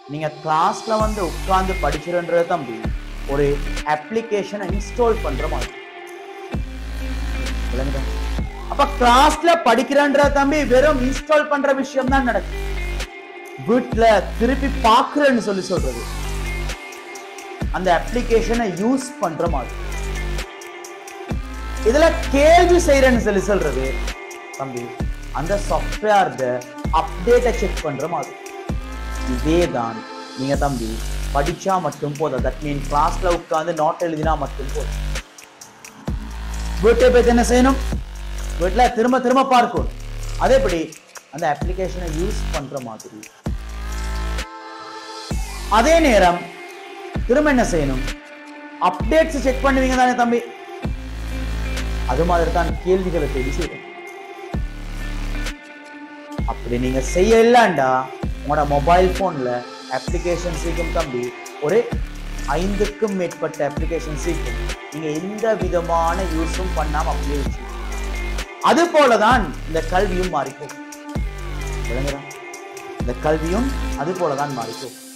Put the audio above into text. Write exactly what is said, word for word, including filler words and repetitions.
நீங்க கிளாஸ்ல வந்து உட்கார்ந்து படிக்கிறன்றது தம்பி ஒரு அப்ளிகேஷனை இன்ஸ்டால் பண்ற மாதிரி. அப்ப கிளாஸ்ல படிக்கிறன்ற தம்பி வெறும் இன்ஸ்டால் பண்ற விஷயம் தான் நடக்கும். வீட்டுல திருப்பி பாக்குறேன்னு சொல்லி சொல்றது அந்த அப்ளிகேஷனை யூஸ் பண்ற மாதிரி. இதுல கேள்வி செய்யறேன்னு சொல்லி சொல்றது தம்பி அந்த சாஃப்ட்வேர் அப்டேட்டை செக் பண்ற மாதிரி. இதேதான் நீங்க தம்பி படிச்சா மட்டும் போதும். தட் மீன் கிளாஸ்ல உட்கார்ந்து நோட் எழுதினா மட்டும் போதும். வீட்டை போய் என்ன செய்யணும்? வீட்டுல திரும்ப திரும்ப பார்க்கணும். அதேபடி அந்த அப்ளிகேஷனை யூஸ் பண்ற மாதிரி. அதே நேரம் திரும்ப என்ன செய்யணும்? அப்டேட்ஸ் செக் பண்ணுவீங்க தானே தம்பி? அது மாதிரி தான் கேள்விகளை தேடி செய்யணும். அப்படி நீங்க செய்ய இல்லைண்டா உங்களோட மொபைல் போன்ல அப்ளிகேஷன் சீக்கும் தம்பி ஒரு ஐந்துக்கும் மேற்பட்ட அப்ளிகேஷன் சீக்கும். நீங்க எந்த விதமான யூஸும் பண்ணாம அப்படியே வச்சு. அது போலதான் இந்த கல்வியும் மாறிப்போம். இந்த கல்வியும் அது போலதான் மாறிப்போம்.